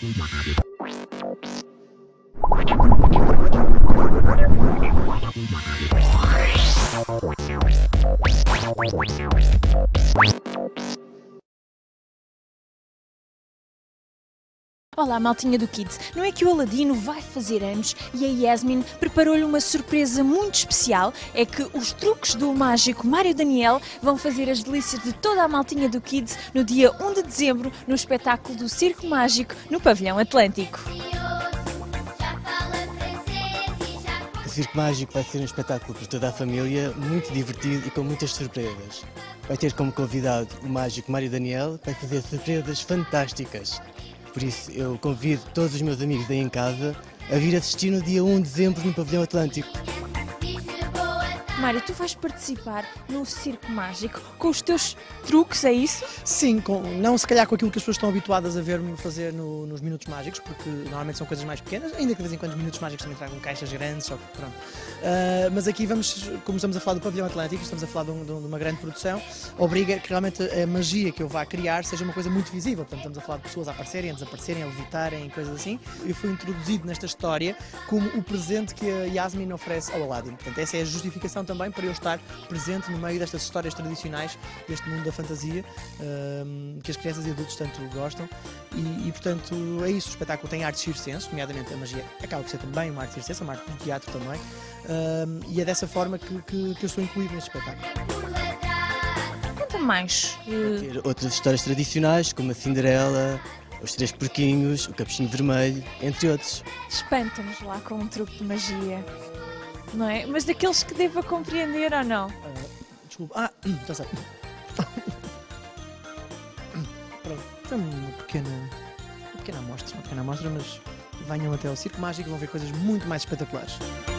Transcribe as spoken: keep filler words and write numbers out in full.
Olá, maltinha do Kids. Não é que o Aladino vai fazer anos e a Yasmin preparou-lhe uma surpresa muito especial? É que os truques do mágico Mário Daniel vão fazer as delícias de toda a maltinha do Kids no dia um de dezembro, no espetáculo do Circo Mágico no Pavilhão Atlântico. O Circo Mágico vai ser um espetáculo para toda a família, muito divertido e com muitas surpresas. Vai ter como convidado o mágico Mário Daniel, que vai fazer surpresas fantásticas. Por isso, eu convido todos os meus amigos daí em casa a vir assistir no dia um de dezembro no Pavilhão Atlântico. Mário, tu vais participar no Circo Mágico com os teus truques, é isso? Sim, com, não se calhar com aquilo que as pessoas estão habituadas a ver-me fazer no, nos Minutos Mágicos, porque normalmente são coisas mais pequenas, ainda que de vez em quando os Minutos Mágicos também tragam caixas grandes, só que pronto. Uh, mas aqui vamos, como estamos a falar do Pavilhão Atlântico, estamos a falar de, um, de uma grande produção, obriga que realmente a magia que eu vá criar seja uma coisa muito visível. Portanto, estamos a falar de pessoas a aparecerem, a desaparecerem, a levitarem, coisas assim. Eu fui introduzido nesta história como o presente que a Yasmin oferece ao Aladdin. Portanto, essa é a justificação também para eu estar presente no meio destas histórias tradicionais, deste mundo da fantasia, um, que as crianças e adultos tanto gostam. E, e, portanto, é isso. O espetáculo tem artes circenses, nomeadamente a magia acaba por ser também uma arte circense, uma arte de teatro também. Um, e é dessa forma que, que, que eu estou incluído neste espetáculo. Conta mais. Vai ter outras histórias tradicionais, como a Cinderela, os Três Porquinhos, o Capuchinho Vermelho, entre outros. Espanta-nos lá com um truque de magia, não é? Mas daqueles que deva compreender ou não? Uh, desculpa. Ah, está certo. Pronto, foi uma pequena, uma pequena amostra, uma pequena amostra, mas venham até ao Circo Mágico e vão ver coisas muito mais espetaculares.